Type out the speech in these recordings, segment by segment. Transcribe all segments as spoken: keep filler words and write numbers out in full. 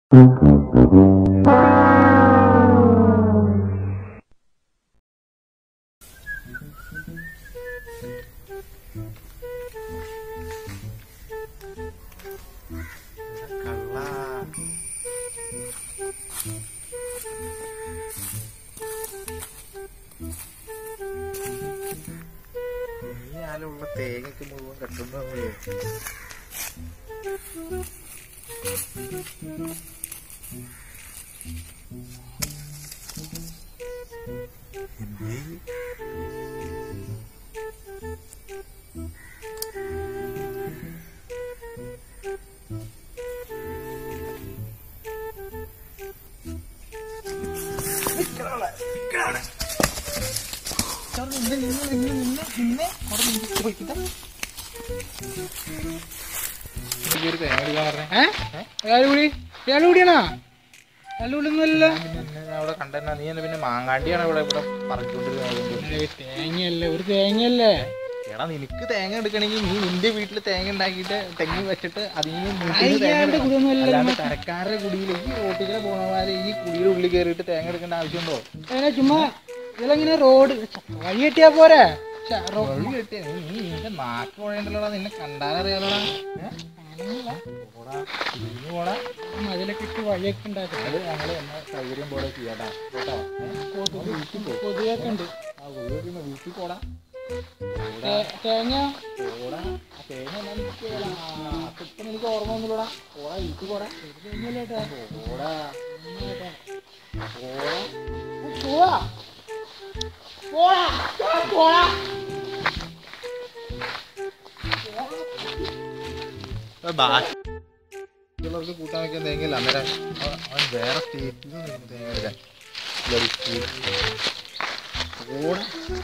നീയാലുള്ള തേങ്ങയ്ക്ക് മുഴുവൻ കെട്ടുന്നത് അവിടെ കണ്ടെന്നാ നീ പിന്നെ മാങ്ങാണ്ടിയാണ് ഇവിടെ ഇവിടെ പറഞ്ഞുകൊണ്ടിരുന്നത്. തേങ്ങയല്ലേ ഒരു തേങ്ങയല്ലേ. എടാ നിനക്ക് തേങ്ങ എടുക്കണമെങ്കിൽ നീ നിന്റെ വീട്ടിൽ തേങ്ങ ഉണ്ടാക്കിയിട്ട് തെങ്ങ് വെച്ചിട്ട് അതിന് തരക്കാരുടെ കുടിയിൽ ഈ റോട്ടിലെ പോണമാര് ഈ കുടിയുടെ ഉള്ളിൽ കയറിയിട്ട് തേങ്ങ എടുക്കേണ്ട ആവശ്യമുണ്ടോ? ചുമ്മാ ഇതിലെങ്ങനെ റോഡ് വഴി കെട്ടിയാ പോരെ. വഴി കെട്ടിയ നീ നിന്റെ നാക്ക് പോഴണ്ടല്ലോടാ, നിന്നെ കണ്ടാലറിയാലോടാ. പോടാ അതിലൊക്കെ ഇട്ട് വഴിയൊക്കെ ഉണ്ടാക്കും. അത് ഞങ്ങള് എന്നെ സൗകര്യം പോലെ ചെയ്യാട്ടാ കേട്ടോ. കൊതുകൊക്കെ ഉണ്ട്. ആ കൊതുകൊക്കെ വീട്ടിൽ പോടാ. തേങ്ങ പോടാ തേങ്ങ ഇപ്പം എനിക്ക് ഓർമ്മ ഒന്നുമില്ലടാ. പോടാ വീട്ടിൽ പോടാ. പോടാ ബാക്കിയുള്ളവർക്ക് കൂട്ടാൻ വയ്ക്കാൻ തേങ്ങയില്ല. അന്നേരം അവൻ വേറെ സ്റ്റേറ്റിൽ നിന്ന് തേങ്ങ എടുക്കാൻ പോടാ.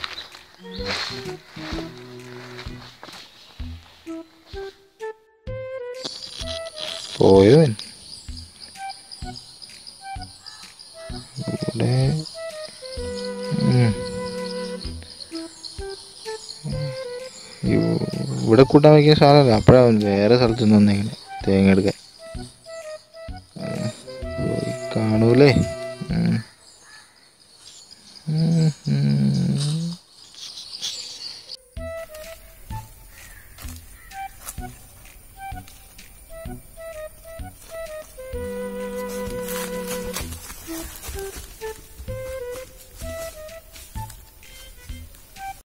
പോയോ ഇവിടെ ഇവിടെ കൂട്ടാൻ വയ്ക്കുന്ന സാധനമല്ല. അപ്പോഴാണ് വേറെ സ്ഥലത്ത് നിന്ന് വന്നെങ്കിൽ തേങ്ങ എടുക്കാൻ കാണൂലേ.